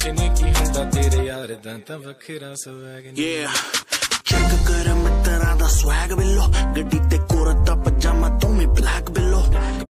ਕੁਛ ਨਹੀਂ ਕੀ ਹੁੰਦਾ ਤੇਰੇ ਯਾਰ ਦਾ ਤਾਂ ਵੱਖਰਾ swag. Yeah, check a good